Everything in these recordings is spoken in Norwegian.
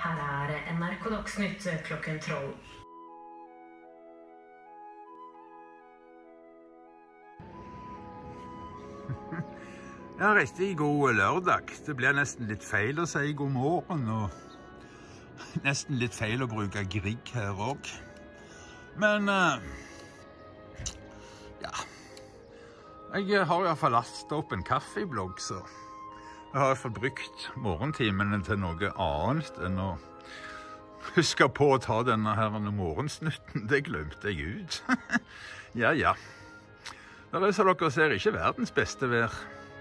Her NRK Dagsnytt klokken 12. Ja, riktig god lørdag. Det blir nesten litt feil å si god morgen, og nesten litt feil å bruke Grieg her også. Men, ja, jeg har i hvert fall lastet opp en kaffeblogg, så jeg har i hvert fall brukt morgentimene til noe annet enn å huske på å ta denne her morgensnutten. Det glemte jeg ut. Ja. Det er så dere ser ikke verdens beste vær.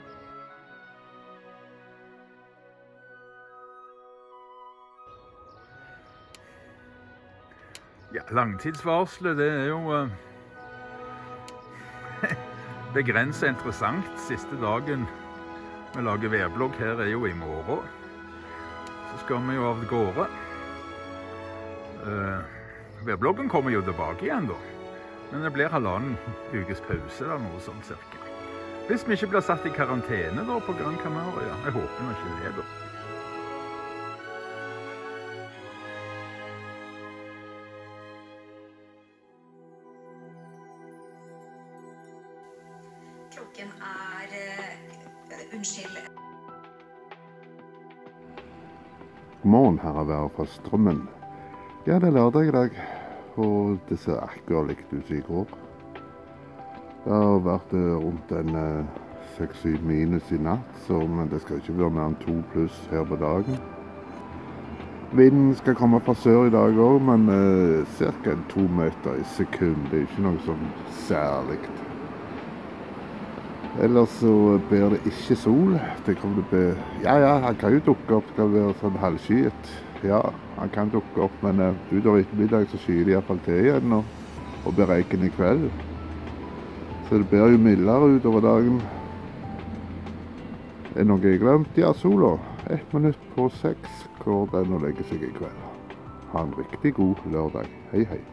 Ja, langtidsvarslet, det er jo begrenset interessant. Siste dagen vi lager værblogg her er jo i morgen. Så skal vi jo av gårde. Værbloggen kommer jo tilbake igjen da. Men det blir 1,5 ukes pause da, noe sånt cirka. Hvis vi ikke blir satt i karantene da på Gran Canaria. Jeg håper vi ikke det da. Klokken unnskyld. God morgen, her er været fra Strømmen. Ja, det er lørdag i dag, og det ser akkurat likt ut i går. Det har vært rundt en 6-7 minus i natt, men det skal ikke være mer enn 2 pluss her på dagen. Vinden skal komme fra sør i dag også, men cirka 2 meter i sekund. Det er ikke noe sånn særligt. Ellers så blir det ikke sol. Det kommer til å bli... Ja, han kan jo dukke opp. Det skal være sånn halvskyet. Ja, han kan dukke opp, men utover ettermiddag så skyer det i hvert fall til igjen og blir regn i kveld. Så det blir jo mildere utover dagen. Er noe jeg glemt? Ja, sola. 1 minutt på 6 går den og legger seg i kveld. Ha en riktig god lørdag. Hei, hei.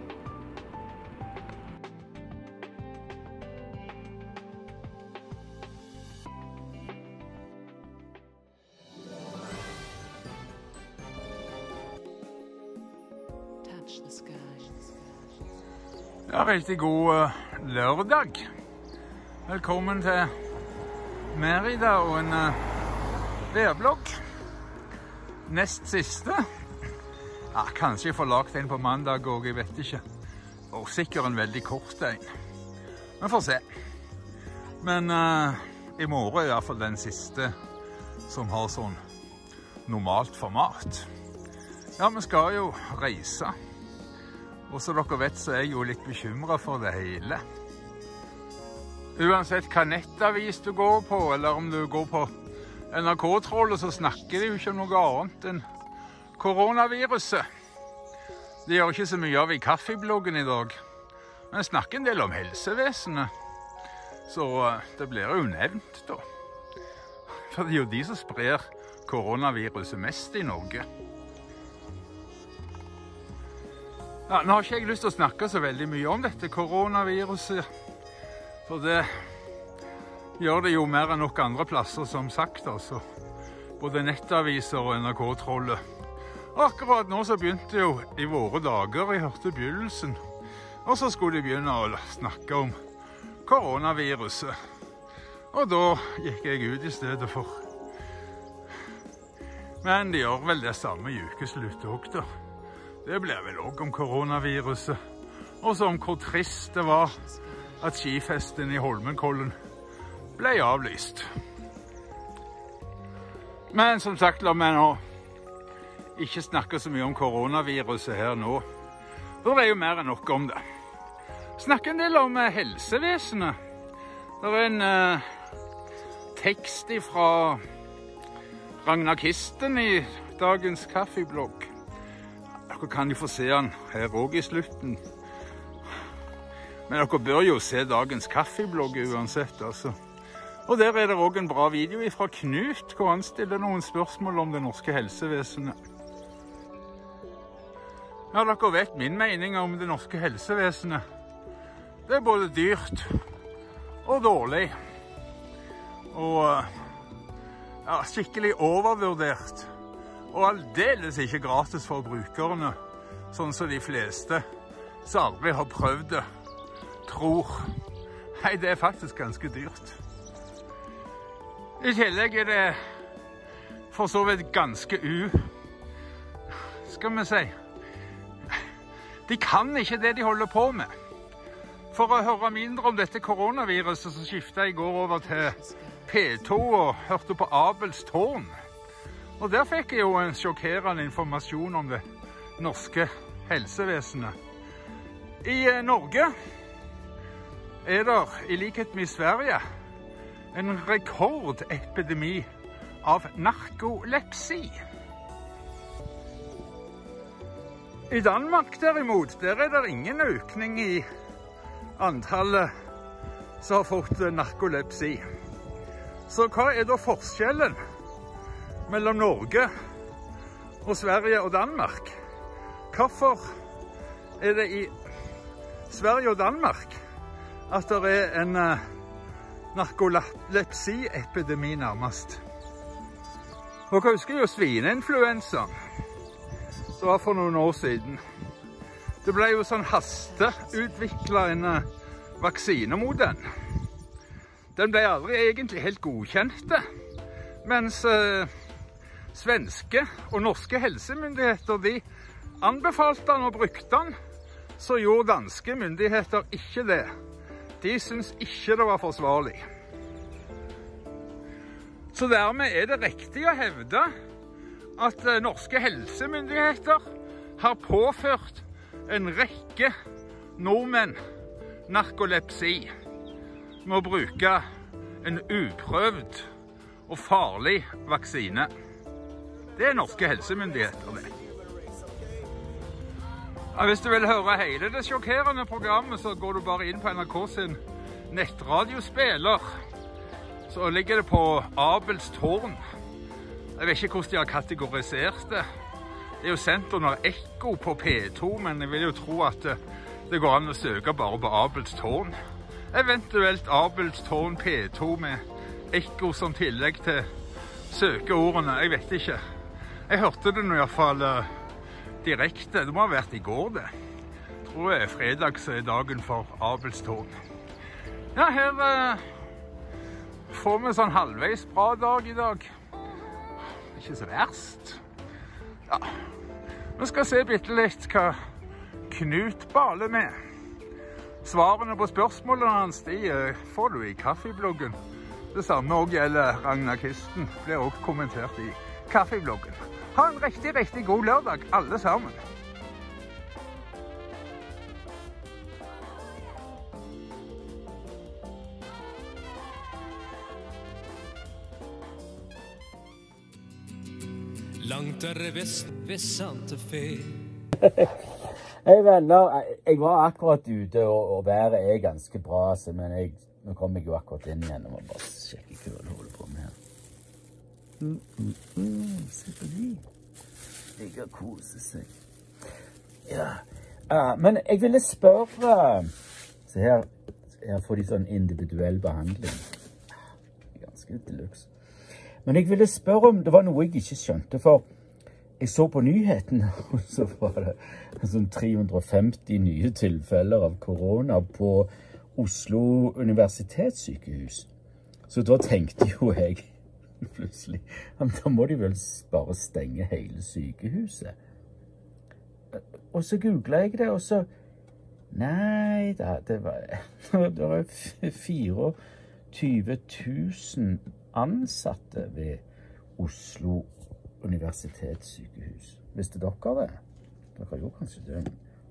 Ja, riktig god lørdag. Velkommen til Merida og en værblogg. Nest siste. Ja, kanskje jeg får lagt en på mandag og jeg vet ikke. Og sikkert en veldig kort en. Vi får se. Men i morgen er i hvert fall den siste som har sånn normalt format. Ja, vi skal jo reise. Og så dere vet, så er jeg jo litt bekymret for det hele. Uansett hva nettavis du går på, eller om du går på NRK-trollet, så snakker de jo ikke om noe annet enn koronaviruset. De gjør ikke så mye av i kaffebloggen i dag. Men jeg snakker en del om helsevesenet. Så det blir jo nevnt da. For det er jo de som sprer koronaviruset mest i Norge. Ja, nå har ikke jeg lyst til å snakke så veldig mye om dette koronaviruset, for det gjør det jo mer enn noen andre plasser, som sagt, altså. Både nettaviser og NRK-trollet. Akkurat nå så begynte jo i våre dager, jeg hørte begynnelsen, og så skulle de begynne å snakke om koronaviruset. Og da gikk jeg ut i stedet for. Men de gjør vel det samme i ukeslutt også, da. Det ble vel også om koronaviruset, og så om hvor trist det var at skifesten i Holmenkollen ble avlyst. Men som sagt, la meg nå ikke snakke så mye om koronaviruset her nå, for det er jo mer enn nok om det. Snakke en del om helsevesenet. Det er en tekst fra Ragnar Kisten i dagens kaffeblogg. Dere kan jo få se den her også i slutten. Men dere bør jo se dagens kaffeblogg uansett, altså. Og der er det også en bra video fra Knut, hvor han stiller noen spørsmål om det norske helsevesenet. Ja, dere vet min mening om det norske helsevesenet. Det er både dyrt og dårlig. Og ja, skikkelig overvurdert. Og aldeles ikke gratis for brukerne, sånn som de fleste som aldri har prøvd det, tror. Nei, det er faktisk ganske dyrt. I tillegg er det for så vidt ganske skal vi si, de kan ikke det de holder på med. For å høre mindre om dette koronaviruset, så skiftet jeg i går over til P2 og hørte på Abels tårn. Og der fikk jeg jo en sjokkerende informasjon om det norske helsevesenet. I Norge er det, i likhet med Sverige, en rekordepidemi av narkolepsi. I Danmark derimot, der er det ingen økning i antallet som har fått narkolepsi. Så hva er da forskjellen mellom Norge og Sverige og Danmark? Hvorfor er det i Sverige og Danmark at det er en narkolepsi-epidemi nærmest? Dere husker jo svineinfluensaen, som var for noen år siden. Det ble jo sånn hasteutviklet en vaksine mot den. Den ble aldri egentlig helt godkjent, mens svenske og norske helsemyndigheter de anbefalte den og brukte den, så gjorde danske myndigheter ikke det. De syntes ikke det var forsvarlig. Så dermed er det riktig å hevde at norske helsemyndigheter har påført en rekke nordmenn narkolepsi med å bruke en uprøvd og farlig vaksine. Det er norske helsemyndigheter, det. Ja, hvis du vil høre hele det sjokkerende programmet, så går du bare inn på NRK sin nettradiospiller. Så ligger det på Abels tårn. Jeg vet ikke hvordan de har kategorisert det. Det er jo sendt under ekko på P2, men jeg vil jo tro at det går an å søke bare på Abels tårn. Eventuelt Abels tårn P2 med ekko som tillegg til søkeordene. Jeg vet ikke. Jeg hørte det nå i hvert fall direkte. Det må ha vært i går, det. Jeg tror det er fredags dagen for Abels tårn. Ja, her får vi sånn halvveis bra dag i dag. Ikke så verst. Ja, vi skal se bitte litt hva Knut baler med. Svarene på spørsmålene hans, de får du i kaffebloggen. Det samme også gjelder Ragnar Kisten. Blir også kommentert i kaffebloggen. Ha en riktig, riktig god lørdag, alle sammen. Langt der vest ved Santa Fe. Hei venner, jeg var akkurat ute, og været er ganske bra, men nå kom jeg jo akkurat inn igjen, og må bare sjekke hva jeg holder på med her. Se på de. Jeg har koset seg. Ja, men jeg ville spørre, se her får de sånn individuell behandling. Ganske deluxe. Men jeg ville spørre om det var noe jeg ikke skjønte, for jeg så på nyhetene, og så var det sånn 350 nye tilfeller av korona på Oslo universitetssykehus. Så da tenkte jo jeg plutselig, da må de vel bare stenge hele sykehuset. Og så googlet jeg det, og så, nei da, det var 24 000 ansatte ved Oslo universitetssykehus. Visste dere det? Dere gjorde kanskje det.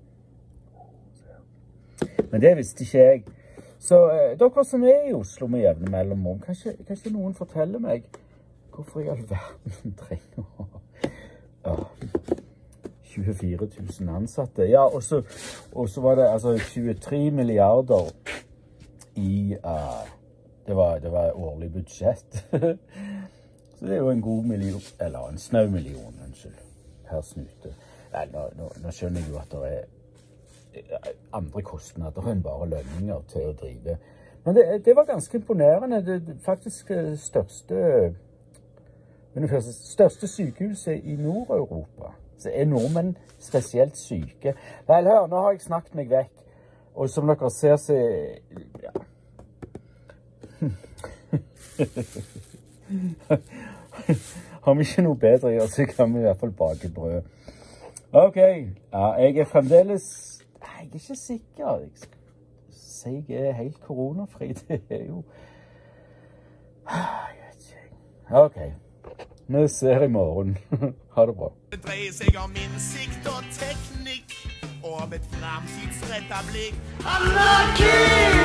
Men det visste ikke jeg. Så dere som er i Oslo med jevne mellomrom, kanskje noen forteller meg hvorfor i all verden trenger å ha 24 000 ansatte. Ja, og så var det altså 23 milliarder i det var årlig budsjett. Så det er jo en god million, eller en snau million, unnskyld, per snute. Nei, nå skjønner jeg jo at det er andre kostnader enn bare lønninger til å drive. Men det var ganske imponerende. Det faktisk største det største sykehuset i Nord-Europa. Så er nordmenn spesielt syke. Vel, hør, nå har jeg snakket meg vekk. Og som dere ser, så... Ja. Har vi ikke noe bedre å gjøre, så kan vi i hvert fall bake brød. Ok, ja, jeg er fremdeles... Jeg er ikke sikker. Jeg er helt koronafri, det er jo... Jeg vet ikke. Ok, vi ser i morgen. Ha det bra. Det dreier seg om innsikt og teknikk, og om et fremtidsrettet blikk. Anarki!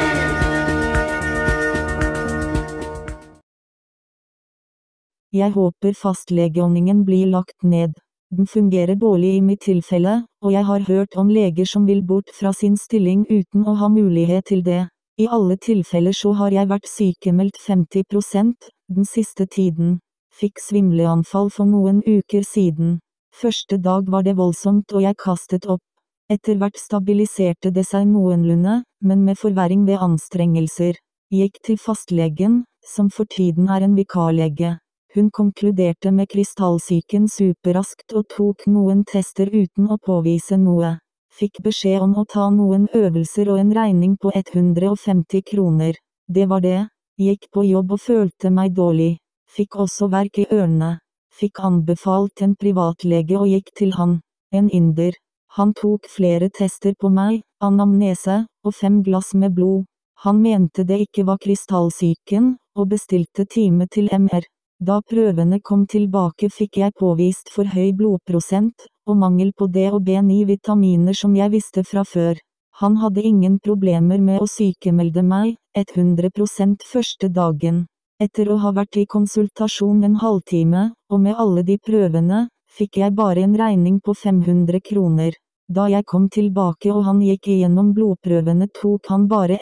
Jeg håper fastlegeordningen blir lagt ned. Den fungerer dårlig i mitt tilfelle, og jeg har hørt om leger som vil bort fra sin stilling uten å ha mulighet til det. I alle tilfeller så har jeg vært sykemeldt 50% den siste tiden. Fikk svimleanfall for noen uker siden. Første dag var det voldsomt og jeg kastet opp. Etter hvert stabiliserte det seg noenlunde, men med forverring ved anstrengelser. Gikk til fastlegen, som for tiden er en vikarlege. Hun konkluderte med krystallsyken superraskt og tok noen tester uten å påvise noe. Fikk beskjed om å ta noen øvelser og en regning på 150 kroner. Det var det. Gikk på jobb og følte meg dårlig. Fikk også verk i ørene. Fikk anbefalt en privatlege og gikk til han. En inder. Han tok flere tester på meg, anamnese, og 5 glass med blod. Han mente det ikke var krystallsyken, og bestilte time til MR. Da prøvene kom tilbake fikk jeg påvist for høy blodprosent, og mangel på D og B9-vitaminer som jeg visste fra før. Han hadde ingen problemer med å sykemelde meg, 100% første dagen. Etter å ha vært i konsultasjon en halvtime, og med alle de prøvene, fikk jeg bare en regning på 500 kroner. Da jeg kom tilbake og han gikk igjennom blodprøvene tok han bare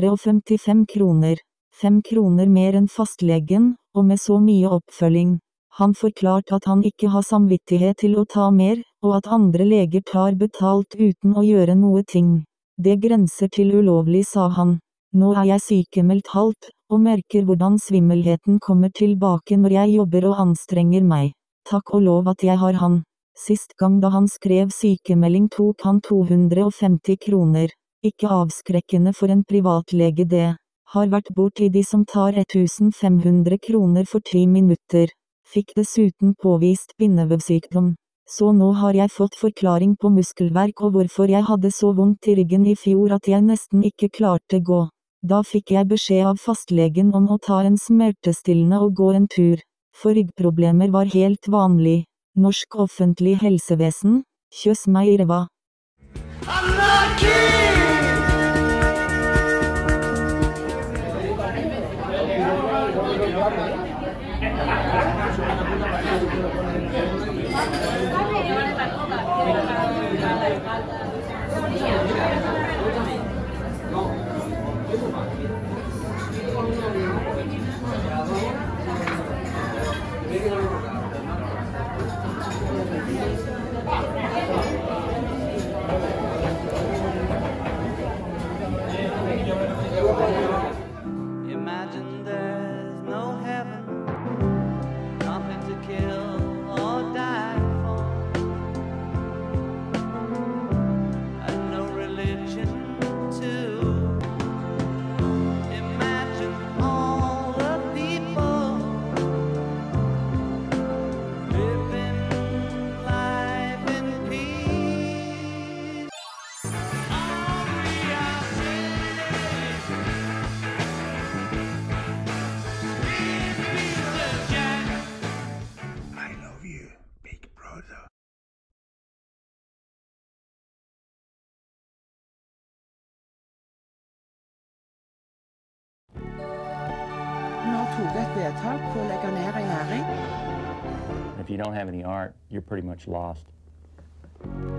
155 kroner. 5 kroner mer enn fastlegen, og med så mye oppfølging. Han forklarte at han ikke har samvittighet til å ta mer, og at andre leger tar betalt uten å gjøre noe ting. Det grenser til ulovlig, sa han. Nå er jeg sykemeldt halvt, og merker hvordan svimmelheten kommer tilbake når jeg jobber og anstrenger meg. Takk og lov at jeg har han. Sist gang da han skrev sykemelding tok han 250 kroner. Ikke avskrekkende for en privatlege det. Har vært bort i de som tar 1500 kroner for 10 minutter. Fikk dessuten påvist bindevevsykdom. Så nå har jeg fått forklaring på muskelverk og hvorfor jeg hadde så vondt i ryggen i fjor at jeg nesten ikke klarte gå. Da fikk jeg beskjed av fastlegen om å ta en smertestillende og gå en tur. For ryggproblemer var helt vanlig. Norsk offentlig helsevesen, kjøss meg i ræva. Anarki! Imagine there's no heaven, nothing to kill or die for, and no religion too. Imagine all the people living life in peace. All we are I love you, big brother. Nå tok et vedtak på å legge ned en næring. If you don't have any art, you're pretty much lost.